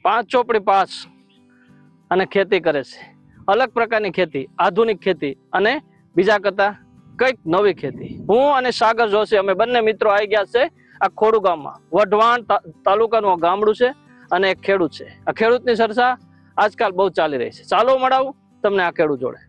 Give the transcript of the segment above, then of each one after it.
5 ચોપડી પાસ અને ખેતી કરે છે. અલગ પ્રકારની ખેતી, આધુનિક ખેતી અને બીજા કરતા કઈક નવી ખેતી. હું અને સાગર જોશી અમે બંને મિત્રો આવી ગયા છે આ ખોડુ ગામમાં. વઢવાણ તાલુકાનું ગામડું છે અને એક ખેડૂત છે. આ ખેડૂતની ચર્ચા આજકાલ બહુ ચાલી રહી છે. ચાલો મળાવું તમને આ ખેડૂત જોડે.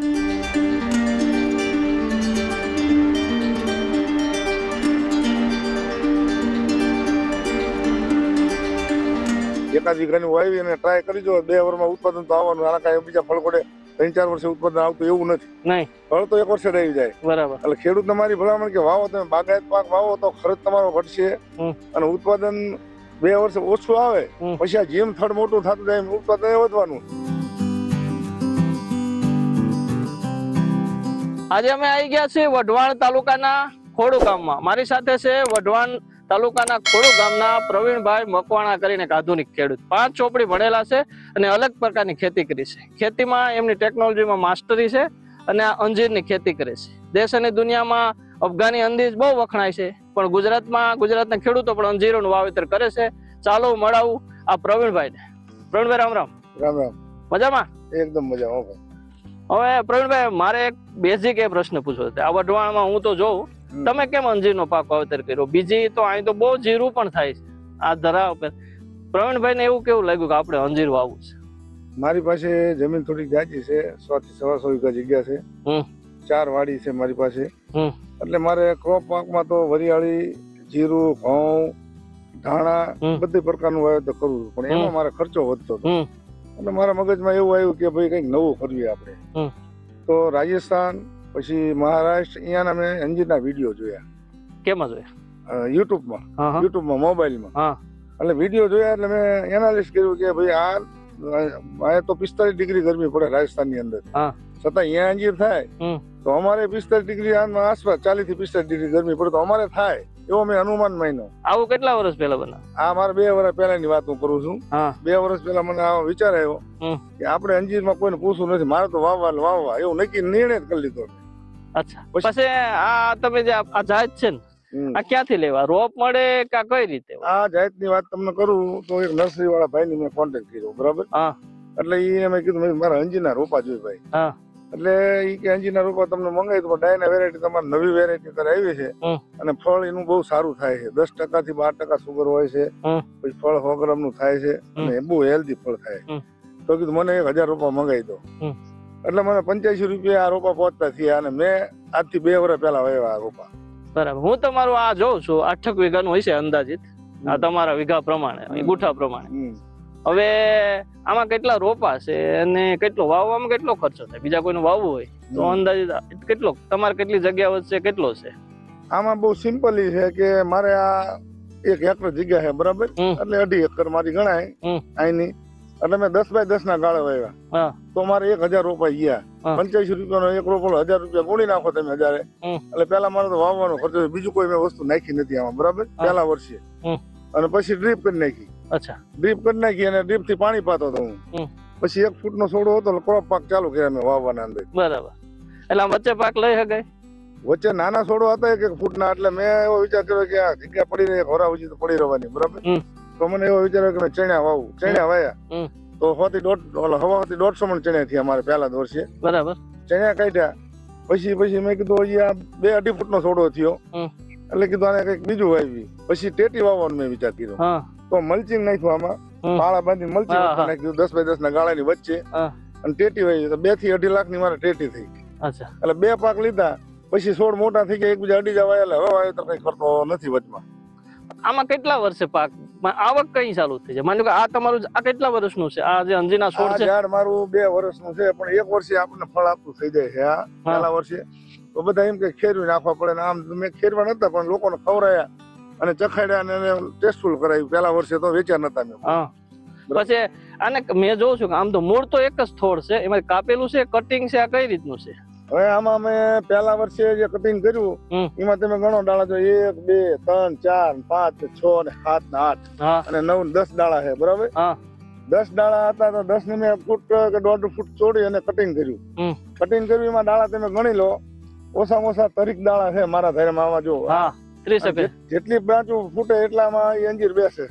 એકાદ વીઘાની વાવી અને ટ્રાય કરી જો 2 વર્ષમાં ઉત્પાદન તો આવવાનું. આના કાંઈ બીજા ફળ કોડે 3-4 વર્ષે ઉત્પાદન આવતું એવું નથી. નહીં, ફળ તો 1 વર્ષે આવી જાય. બરાબર. એટલે ખેડૂત તમારી ભલામણ કે વાવો, તમે બાગાયત પાક વાવો તો ખર્ચ તમારો ઘટશે અને ઉત્પાદન 2 વર્ષે ઓછું આવે. પછી આ જેમ થડ મોટું થતું જાય એમ ઉત્પાદન વધવાનું. આજે અમે આવી ગયા છીએ વઢવાણ તાલુકાના ખોડુ ગામમાં. મારી સાથે છે વઢવાણ તાલુકાના ખોડુ ગામના પ્રવીણભાઈ મકવાણા કરીને એક આધુનિક ખેડૂત. 5 ચોપડી ભણેલા છે અને અલગ પ્રકારની ખેતી કરી છે. ખેતીમાં એમની ટેકનોલોજીમાં માસ્ટરી છે અને આ અંજીરની ખેતી કરે છે. દેશ અને દુનિયામાં અફઘાની અંજીર બહુ વખણાય છે, પણ ગુજરાતના ખેડૂતો પણ અંજીરોનું વાવેતર કરે છે. ચાલો મળાવું આ પ્રવીણભાઈને. પ્રવીણભાઈ રામ રામ. રામ રામ. મજામાં? એકદમ મજામાં ભાઈ. હવે પ્રવીણભાઈ, મારે એક બેઝિક એ પ્રશ્ન પૂછવો છે. આ વઢવાણમાં હું તો જોઉં, તમે કેમ અંજીરનો પાક વાવેતર કર્યો? બીજી તો અહીં તો બહુ જીરું પણ થાય છે આ ધરા ઉપર. પ્રવીણભાઈ ને એવું કેવું લાગ્યું કે આપણે અંજીર વાવવું છે? મારી પાસે જમીન થોડી જાજી છે, 100 થી 125 વીઘા જગ્યા છે. 4 વાડી છે મારી પાસે. એટલે મારે ક્રોપ પાકમાં તો વરિયાળી, જીરું, ઘઉં, ધાણા બધી પ્રકારનું વાવેતર કરવું, પણ એમાં મારે ખર્ચો વધતો હતો. એટલે મારા મગજમાં એવું આવ્યું કે ભાઈ કંઈક નવું કરવી આપણે. તો રાજસ્થાન પછી મહારાષ્ટ્ર અહીંયાના મેં અંજીરના વિડીયો જોયા. કેમાં જોયા? યુટ્યુબમાં મોબાઈલમાં. એટલે વિડીયો જોયા એટલે મેં એનાલિસ કર્યું કે ભાઈ આ તો 45 ડિગ્રી ગરમી પડે રાજસ્થાનની અંદર, છતાં અહીંયા અંજીર થાય તો અમારે 45 ડિગ્રી આસપાસ 40 થી 45 ડિગ્રી ગરમી પડે તો અમારે થાય એવો મેં અનુમાન માન્યો. આવું કેટલા વર્ષ પહેલા બના? આ મારે 2 વર્ષ પહેલાની વાત હું કરું છું. 2 વર્ષ પહેલા મને આ વિચાર આવ્યો કે આપણે અંજીરમાં કોઈને પૂછવું નથી, મારે તો વાવવા એવું નક્કી નિર્ણય જ કરી લીધો. અચ્છા, પછી આ તમે જે આ જાત છે ને, આ ક્યાંથી લેવા? રોપ મળે કે કઈ રીતે? આ જાતની વાત તમને કરું તો એક નર્સરી વાળા ભાઈની મેં કોન્ટેક્ટ કર્યો, બરાબર. એટલે એને મેં કીધું મારા અંજીરના રોપા જોઈએ ભાઈ. એટલે ઈ કે અંજીરના રોપા તમને મંગાવી તો ડાયના વેરાયટી તમારે નવી વેરાયટી ત્યારે આવી છે અને ફળ એનું બહુ સારું થાય છે. 10% થી 12% સુગર હોય છે, પછી ફળ 100 ગ્રામ નું થાય છે અને બહુ હેલ્ધી ફળ થાય. તો કીધું મને 1000 રોપા મંગાવી દો. એટલે મને 85 રૂપિયા આ રોપા પહોંચતા થયા અને મેં આજથી 2 વર્ષ પહેલા વાવ્યા આ રોપા. બરાબર. હું તમારું આ જોઉં છું 8 વીઘાનું હોય છે અંદાજિત, આ તમારા વીઘા પ્રમાણે, ગુઠા પ્રમાણે. હવે આમાં કેટલા રોપા છે અને કેટલો વાવવામાં કેટલો ખર્ચો થાય? બીજા કોઈનું વાવવું હોય તો અંદાજિત કેટલો, તમારે કેટલી જગ્યા વચ્ચે કેટલો છે? આમાં બહુ સિમ્પલી છે કે મારે આ 1 એકર જગ્યા છે, બરાબર. એટલે 2.5 એકર મારી ગણાય અહીંની. એટલે મેં 10 બાય 10 ના ગાળે વાવ્યા તો મારે 1000 રોપા ગયા. 85 રૂપિયાનો એક રોપો 1000 રૂપિયા ગુણી નાખો તમે 1000. એટલે પેલા મારે તો વાવવાનો ખર્ચો, બીજું કોઈ મેં વસ્તુ નાખી નથી આમાં, બરાબર. પહેલા વર્ષે અને પછી ડ્રીપ કરી નાખી. અચ્છા, ડ્રીપ કરી નાખી અને ડ્રીપ થી પાણી પાતો હતો હું. પછી 1 ફૂટ નો છોડો હતો, ક્રોપ પાક ચાલુ કર્યા મેં વાવવાના અંદર. બરાબર. એટલે વચ્ચે પાક લઈ શકાય? વચ્ચે નાના છોડો હતા 1 ફૂટ ના. એટલે મેં એવો વિચાર કર્યો કે આ જગ્યા પડી રહી, હોરા ઉજી તો પડી રહેવાની, બરાબર. તો મને એવો વિચાર આવ્યો કે મેં ચણ્યા વાવું. ચણ્યા વાયા તો 100 થી 150 મણ ચણ્યા થયા અમારે પહેલા જ વર્ષે, બરાબર. ચણ્યા કાઢ્યા પછી મેં કીધું હજી આ 2-2.5 ફૂટ નો છોડો થયો, એટલે કીધું આને કઈક બીજું વાવી. પછી ટેટી વાવવાનું મેં વિચાર કર્યો. તો મલ્ચિંગ નાખ્યું આમાં, પાળા બાંધીને મલ્ચિંગ નાખ્યું 10 બાય 10 ના ગાળાની વચ્ચે અને ટેટી વાવી. તો 2 થી 2.5 લાખ ની મારે ટેટી થઈ. એટલે 2 પાક લીધા. પછી છોડ મોટા થઈ ગયા, એકબીજા અડી જવા. એટલે હવે વાવેતર કઈ કરતો નથી વચમાં. આમાં કેટલા વર્ષે પાક આવક કઈ ચાલુ થઈ છે? માનો કે આ તમારું આ કેટલા વર્ષનું છે? આ જે અંજીરના છોડ છે ઝાડ મારું 2 વર્ષનું છે, પણ 1 વર્ષે આપણને ફળ આપતું થઈ જાય છે. આ પહેલા વર્ષે તો બધા એમ કે ખેરવી નાખવા પડે ને આમ. મેં ખેરવા નતા, પણ લોકોને ખવડાયા અને ચખાડ્યા અને ટેસ્ટફુલ કરાવ્યું. પહેલા વર્ષે તો વેચ્યા નતા મેં. પછી આને મેં જોઉં છું કે આમ તો મૂળ તો એક જ થોડ છે, એમાં કાપેલું છે, કટિંગ છે, આ કઈ રીતનું છે? હવે આમાં મેં પહેલા વર્ષે જે કટિંગ કર્યું એમાં તમે ગણો ડાળા તો 1 2 3 4 5 6 ને 7 ને 8 અને 9 10 ડાળા છે, બરાબર. 10 ડાળા હતા તો 10 ને મેં ફૂટ કે 1.5 ફૂટ છોડી અને કટિંગ કર્યું. કટિંગ કર્યું એમાં ડાળા તમે ગણી લો, ઓછામાં ઓછા 30 ડાળા છે મારા ધૈર્યમાં. આમાં જો 30 જેટલી બ્રાંચો ફૂટે એટલામાં અંજીર બેસે છે.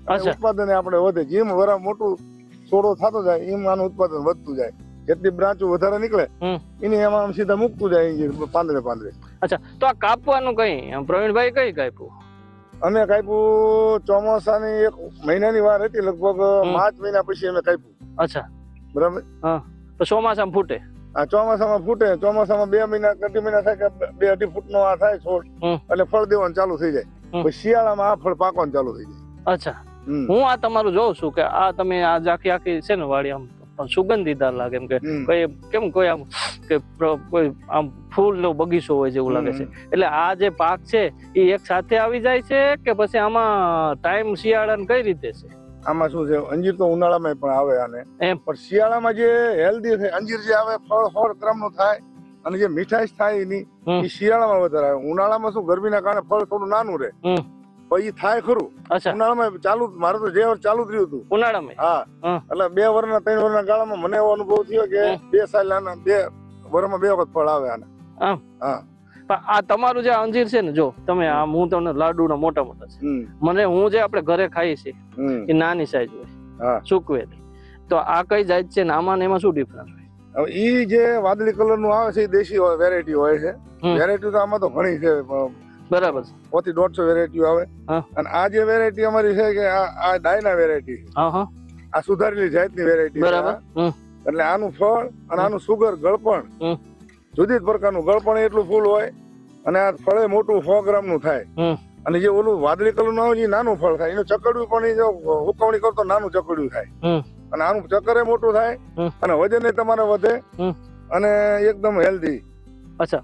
અચ્છા. ઉત્પાદન આપણે વધે. જેમ વરા મોટું છોડો થતો જાય એમ આનું ઉત્પાદન વધતું જાય. જેટલી બ્રાંચો વધારે નીકળે એની એમાં આમ સીધા મૂકતું જાય પાંદડે. અચ્છા, તો આ કાપવાનું કઈ પ્રવીણભાઈ કઈ કાપ્યું? અમે કાપ્યું ચોમાસાની 1 મહિનાની વાર હતી, લગભગ માર્ચ મહિના પછી અમે કાપ્યું. અચ્છા, બરાબર. હા, તો ચોમાસામાં ફૂટે? આ ચોમાસામાં ફૂટે. ચોમાસામાં 2 મહિના 2.5 મહિના થાય કે 2-2.5 ફૂટનો આ થાય છોડ, એટલે ફળ દેવાનું ચાલુ થઈ જાય. પછી શિયાળામાં આ ફળ પાકવાનું ચાલુ થઈ જાય. અચ્છા, હું આ તમારું જોઉં છું કે આ તમે આ આખી છે ને વાડી આમ સુગંધીદાર લાગે, એમ કે કોઈ કેમ કોઈ આમ કે કોઈ આમ ફૂલ નો બગીચો હોય જેવું લાગે છે. એટલે આ જે પાક છે એ એક સાથે આવી જાય છે કે પછી આમાં ટાઈમ શિયાળા કઈ રીતે છે? આમાં શું છે, અંજીર તો ઉનાળામાં પણ આવે આને એમ, પણ શિયાળામાં જે હેલ્ધી છે અંજીર જે આવે ફળ ક્રમનું થાય અને જે મીઠાશ થાય એની એ શિયાળામાં વધારે આવે. ઉનાળામાં શું ગરમીના કારણે ફળ થોડું નાનું રહે, પછી થાય ખરું. ઉનાળામાં ચાલુ, મારે તો જે વર્ષ ચાલુ જ રહ્યું હતું ઉનાળામાં. હા, એટલે 2 વર્ષના 3 વર્ષના ગાળામાં મને એવો અનુભવ થયો કે 2 સાલ 2 વર્ષમાં 2 વખત ફળ આવે આને. હા, આ તમારું જે અંજીર છે ને, જો તમે આ હું તમને લાડુ ના મોટા છે, મને હું જે આપણે ઘરે ખાઈએ છીએ એ નાની સાઈઝ હોય સુકવેલી, તો આ કઈ જાત છે ને આમાં એમાં શું ડિફરન્સ હોય? હવે ઈ જે વાદળી કલર નું આવે છે એ દેશી વેરાયટી હોય છે. વેરાયટી તો આમાં તો ઘણી છે, બરાબર, 100-150 વેરાયટીઓ આવે. અને આ જે વેરાયટી અમારી છે કે આ ડાયના વેરાયટી, આ સુધારેલી જાતની વેરાયટી. બરાબર. એટલે આનું ફળ અને આનું સુગર ગળપણ જુદી જ પ્રકારનું ગળપણ એટલું ફૂલ હોય અને આ ફળે મોટું 100 ગ્રામ નું થાય. અને જે ઓલું વાદળી કલર નું આવે એ નાનું ફળ થાય. એનું ચકડ્યું પણ જો હુકવણી કરતો નાનું ચકડ્યું થાય. અને આનું ચક્કરે મોટું થાય અને વજન તમારે વધે અને એકદમ હેલ્ધી. અચ્છા,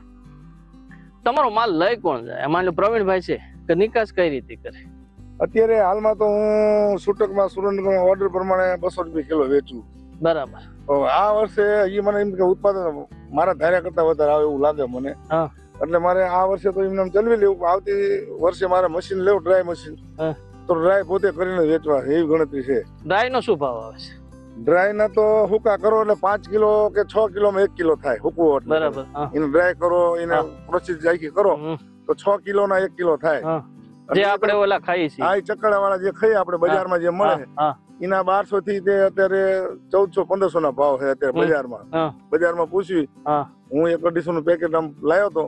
તમારો માલ લઈ કોણ જાય? માની લો પ્રવીણભાઈ છે કે નિકાસ કઈ રીતે કરે? અત્યારે હાલમાં તો હું છૂટકમાં સુરેન્દ્રનગર ઓર્ડર પ્રમાણે 200 રૂપિયા કિલો વેચું. બરાબર. આ વર્ષે હજી મને એમ કે ઉત્પાદન મારા ધાર્યા કરતા વધારે આવે એવું લાગે મને. એટલે મારે આ વર્ષે તો એમને ચલવી લેવું. આવતી વર્ષે મારે મશીન લેવું, ડ્રાય મશીન, તો ડ્રાય પોતે કરીને વેચવા એવી ગણતરી છે. ડ્રાય નો શું ભાવ આવે છે? ડ્રાય ના તો હુકા કરો એટલે 5 કિલો કે 6 કિલોમાં 1 કિલો થાય હુકવો. બરાબર. એને ડ્રાય કરો, એને પ્રોસેસ આખી કરો તો 6 કિલો ના 1 કિલો થાય. જે આપણે ઓલા ખાઈએ છીએ, આ ચકડા વાળા જે ખાઈએ આપણે બજારમાં જે મળે એના 1200 થી તે અત્યારે 1400-1500 ના ભાવ છે અત્યારે બજારમાં. બજારમાં પૂછ્યું, હું 1-250 નું પેકેટ આમ લાવ્યો તો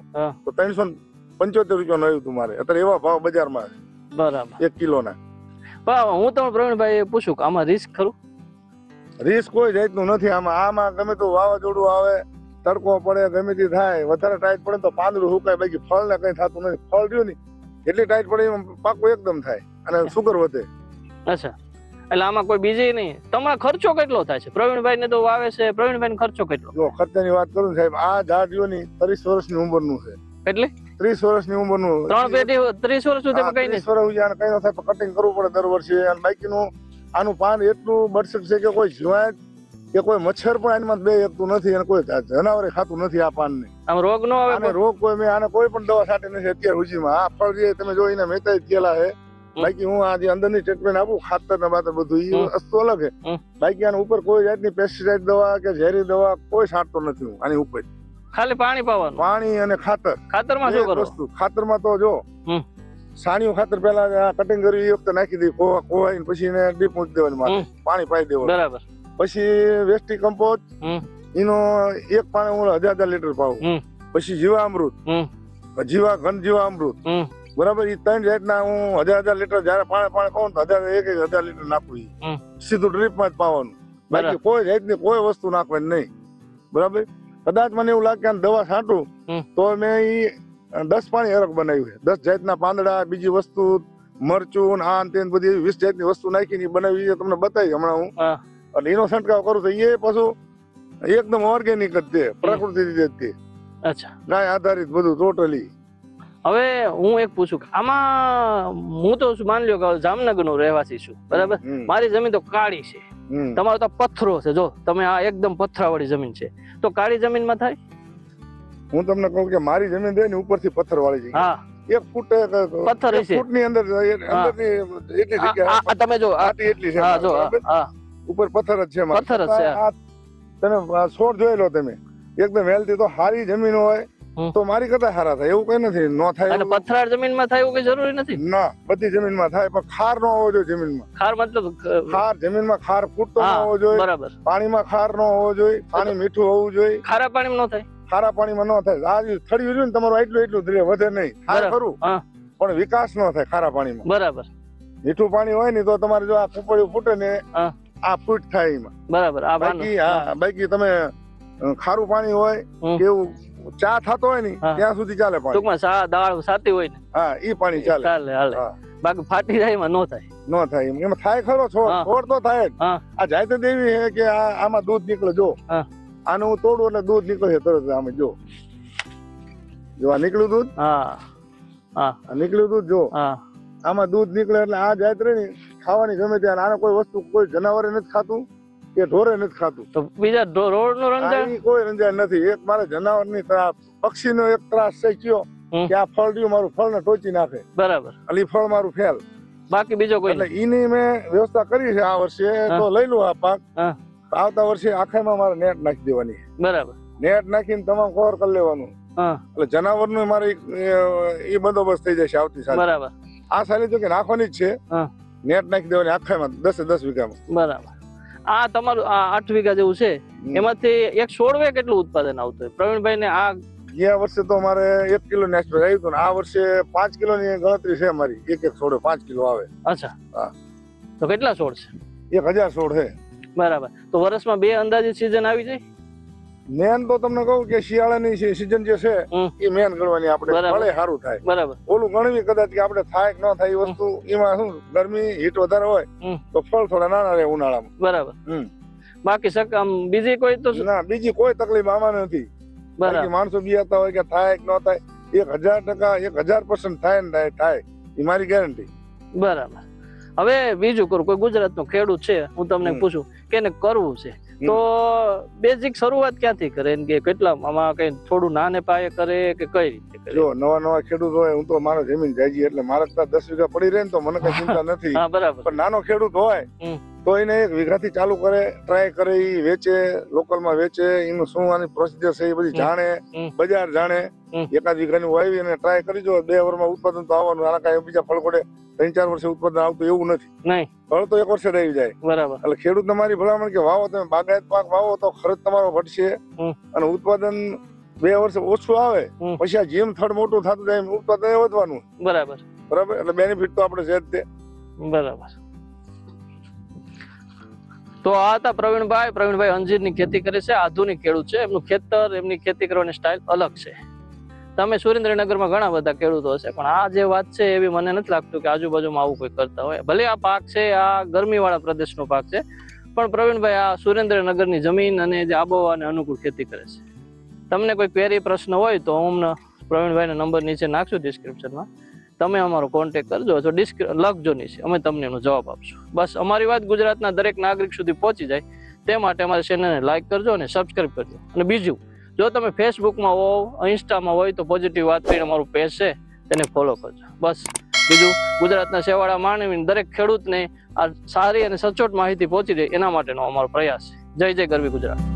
375 રૂપિયા આવ્યું હતું મારે. અત્યારે એવા ભાવ બજારમાં. બરાબર. 1 કિલો ના. હું તમને પ્રવીણભાઈ પૂછું કે આમાં રિસ્ક ખરું? રિસ્ક કોઈ જાતનું નથી આમાં ગમે તો વાવાઝોડું આવે, તડકો પડે, ગમે તે થાય, વધારે ટાઈટ પડે તો પાંદડું સુકાય, બાકી ફળ ને કઈ થતું નથી. ફળ રહ્યું ને એટલી ટાઈટ પડે એમાં પાકું એકદમ થાય અને સુગર વધે. અચ્છા, એટલે આમાં કોઈ બીજી નહીં. તમારો ખર્ચો કેટલો થાય છે? પ્રવીણભાઈ ને તો વાવે છે, પ્રવીણભાઈ નો ખર્ચો કેટલો? જો ખર્ચાની વાત કરું સાહેબ, આ ઝાડ રહ્યું ની 30 વર્ષની ઉંમરનું છે. એટલે 30 વર્ષની ઉંમરનું, 3 પેટી 30 વર્ષ સુધી કઈ નહીં. 30 વર્ષ કઈ ન થાય, કટિંગ કરવું પડે દર વર્ષે. અને બાકીનું આનું પાન એટલું બરસક છે કે કોઈ જીવાત કે કોઈ મચ્છર પણ આમાં બે એકતું નથી અને કોઈ જનાવરે ખાતું નથી આ પાનને. આમ રોગ નો આવે? રોગ કોઈ મેં આને કોઈ પણ દવા છાંટી નથી અત્યાર સુધીમાં. આ ફળ જે તમે જો એને મેતા થયેલા છે. બાકી હું આ જે અંદરની ટ્રીટમેન્ટ આપું, ખાતર ને બાતર બધું એ વસ્તુ અલગ છે. બાકી આના ઉપર કોઈ જાતની પેસ્ટિસાઇડ દવા કે ઝેરી દવા કોઈ છાંટતો નથી હું આની ઉપર. ખાલી પાણી પાવાનું? પાણી અને ખાતર. ખાતરમાં શું કરવું? વસ્તુ ખાતરમાં તો જો સાણિયું ખાતર પેલા કટિંગ કરી એ વખતે નાખી દઈ, કોવાઈને પછી એને ડીપ મૂકી દેવાની, માથે પાણી પાઈ દેવાનું. બરાબર. પછી વેસ્ટી કમ્પોસ્ટ એનો એક પાણી હું 1000 લીટર પાવું. પછી જીવામૃત, ઘન જીવામૃત, બરાબર. એ 3 જાતના હું 1000 લીટર જયારે પાણી કહું તો 1000 લીટર નાખવું. સીધું ડ્રીપ માં જ પાવાનું, બાકી કોઈ જાતની કોઈ વસ્તુ નાખવાની નહીં. બરાબર. કદાચ મને એવું લાગે કે દવા છાંટું તો મેં એ 10 પાણી અરક બનાવ્યું છે. 10 જાતના પાંદડા, બીજી વસ્તુ, મરચું, આ તે બધી 20 જાતની વસ્તુ નાખીને બનાવી તમને બતાવી હમણાં હું. અને એનો છંટકાવ કરું તો એ પાછું એકદમ ઓર્ગેનિક જ છે, પ્રકૃતિ રીતે જ છે. અચ્છા, ગાય આધારિત બધું ટોટલી. હવે હું એક પૂછું કે આમાં હું તો માની લ્યો કે જામનગર નો રહેવાસી છું, બરાબર. મારી જમીન તો કાળી છે, તમારો તો પથ્થરો છે. જો તમે આ એકદમ પથરાવાળી જમીન છે, તો કાળી જમીનમાં થાય? હું તમને કહું કે મારી જમીન છે ને ઉપરથી પથ્થર વાળી છે. 1 ફૂટ પથ્થર છે, ફૂટની અંદર એટલી જગ્યા તમે જો એટલી છે, ઉપર પથ્થર જ છે. પથ્થર જ છે. તમે છોડ જોઈ લો, તમે એકદમ હેલ્ધી. તો સારી જમીન હોય તો મારી કરતા સારા થાય એવું કઈ નથી. ન થાય અને પથરાળ જમીનમાં થાય એવું કઈ જરૂરી નથી ના, બધી જમીનમાં થાય, પણ ખાર ન હોવો જોઈએ જમીનમાં. ખાર મતલબ ખાર જમીનમાં ખાર ફૂટતો ન હોવો જોઈએ, બરાબર. પાણીમાં ખાર ન હોવો જોઈએ, પાણી મીઠું હોવું જોઈએ. ખારા પાણીમાં ન થાય, ખારા પાણીમાં ન થાય. આ થળિયું રહ્યું ને તમારું એટલું ધીરે વધે નહીં, ખાર ખરું પણ વિકાસ ન થાય ખારા પાણીમાં. બરાબર. મીઠું પાણી હોય ને તો તમારે જો આ કુંપળિયું ફૂટે ને આ ફૂટ થાય એમાં. બરાબર. બાકી તમે ખારું પાણી હોય કેવું ચા થતો હોય ને ત્યાં સુધી ચાલે પાણી. ટૂંકમાં દાળ સાતી હોય ને હા ઈ પાણી ચાલે. હાલે. બાકી ફાટી જાય એમાં ન થાય. ન થાય એમાં થાય ખરો. છોડ તો થાય. આ જાયતે દેવી છે કે આમાં દૂધ નીકળે. જો આનું હું તોડું એટલે દૂધ નીકળે તરત. આમે જો આ નીકળ્યું દૂધ. નીકળ્યું દૂધ. જો આમાં દૂધ નીકળે એટલે આ જાયત રહી ને ખાવાની ગમે ત્યાં. આને કોઈ વસ્તુ કોઈ જનાવરે નથી ખાતું કે ઢોરે નથી ખાતું. તો બીજા ઢોર નું રંજાણ કોઈ રંજાણ નથી. એક મારે જનાવર ની ત્રાસ, પક્ષી નો એક ત્રાસ છે કયો કે આ ફળ રહ્યું મારું ફળ ને ટોચી નાખે. બરાબર. અલી ફળ મારું ફેલ. બાકી બીજો કોઈ એટલે ઈની મેં વ્યવસ્થા કરી છે આ વર્ષે. તો લઈ લો આ પાક. આવતા વર્ષે આખામાં મારે નેટ નાખી દેવાની. બરાબર. નેટ નાખીને તમામ કવર કરી લેવાનું. એટલે જનાવર નું મારે એ બંદોબસ્ત થઈ જશે આવતી સાલ. બરાબર. આ સાલે જો કે નાખવાની જ છે. નેટ નાખી દેવાની આખામાં 10 વીઘામાં. બરાબર. આ તમારું આ 8 વીઘા જેવું છે, એમાંથી એક છોડવે કેટલું ઉત્પાદન આવતું હોય પ્રવીણભાઈ ને? આ ગયા વર્ષે તો મારે 1 કિલો નેસ્ટ આવ્યું હતું. આ વર્ષે 5 કિલો ની ગણતરી છે મારી. એક છોડે 5 કિલો આવે. અચ્છા. તો કેટલા છોડ છે? 1000 છોડ છે. બરાબર. તો વર્ષમાં 2 અંદાજિત સીઝન આવી જાય? મેન તો તમને કહું કે શિયાળાની સીઝન જે છે એ મેન ગણવાની. આપણે ફળે સારું થાય. બરાબર. ઓલું ગણવી કદાચ કે આપણે થાય કે ન થાય એ વસ્તુ. એમાં શું ગરમી હીટ વધારે હોય તો ફળ થોડા નાના રહે ઉનાળામાં. બરાબર. બાકી બીજી કોઈ તો ના, બીજી કોઈ તકલીફ આમાં નથી. બાકી માણસો બિયાતા હોય કે થાય કે ન થાય, 1000% 1000% થાય ને થાય એ મારી ગેરંટી. બરાબર. હવે બીજું કરું, કોઈ ગુજરાત નો ખેડૂત છે, હું તમને પૂછું કે એને કરવું છે તો બેઝિક શરૂઆત ક્યાંથી કરે કે કેટલા આમાં કઈ થોડું નાને પાયે કરે કે કઈ રીતે કરે? જો નવા ખેડૂત હોય, હું તો મારો જમીન જાજી એટલે મારે 10 વીઘા પડી રહે ને તો મને કઈ ચિંતા નથી. બરાબર. પણ નાનો ખેડૂત હોય તો એને 1 વીઘાથી ચાલુ કરે, ટ્રાય કરે, ઈ વેચે, લોકલમાં વેચે, એનું શું આની પ્રોસિજર છે એ બધી જાણે, બજાર જાણે. 1 વીઘાની વાવી અને ટ્રાય કરી જો 2 વર્ષમાં ઉત્પાદન તો આવવાનું. આના કઈ બીજા ફળ કોડે 3-4 વર્ષે ઉત્પાદન આવતું એવું નથી. નહીં, ફળ તો 1 વર્ષે આવી જાય. બરાબર. એટલે ખેડૂત તમારી ભલામણ કે વાવો, તમે બાગાયત પાક વાવો તો ખર્ચ તમારો ઘટશે અને ઉત્પાદન 2 વર્ષે ઓછું આવે. પછી આ જેમ થડ મોટું થતું જાય ઉત્પાદન વધવાનું. બરાબર. બરાબર. એટલે બેનિફિટ તો આપણે છે જ તે. બરાબર. તો આ હતા પ્રવીણભાઈ અંજીરની ખેતી કરે છે, આધુનિક ખેડૂત છે. એમનું ખેતર, એમની ખેતી કરવાની સ્ટાઇલ અલગ છે. તમે સુરેન્દ્રનગરમાં ઘણા બધા ખેડૂતો હશે, પણ આ જે વાત છે એવી મને નથી લાગતું કે આજુબાજુમાં આવું કોઈ કરતા હોય. ભલે આ પાક છે, આ ગરમીવાળા પ્રદેશનો પાક છે, પણ પ્રવીણભાઈ આ સુરેન્દ્રનગરની જમીન અને જે આબોહવાને અનુકૂળ ખેતી કરે છે. તમને કોઈ ક્વેરી પ્રશ્ન હોય તો હું પ્રવીણભાઈનો નંબર નીચે નાખશું ડિસ્ક્રિપ્શનમાં. તમે અમારો કોન્ટેક્ટ કરજો અથવા લખજો નીચે, અમે તમને એનો જવાબ આપશું. બસ અમારી વાત ગુજરાતના દરેક નાગરિક સુધી પહોંચી જાય તે માટે અમારી ચેનલને લાઈક કરજો અને સબસ્ક્રાઈબ કરજો. અને બીજું, જો તમે ફેસબુકમાં હો, ઇન્સ્ટામાં હોય તો પોઝિટિવ વાત કરીને અમારું પેજ છે તેને ફોલો કરજો. બસ બીજું, ગુજરાતના છેવાડા માનવીને દરેક ખેડૂતને આ સારી અને સચોટ માહિતી પહોંચી જાય એના માટેનો અમારો પ્રયાસ છે. જય જય ગરવી ગુજરાત.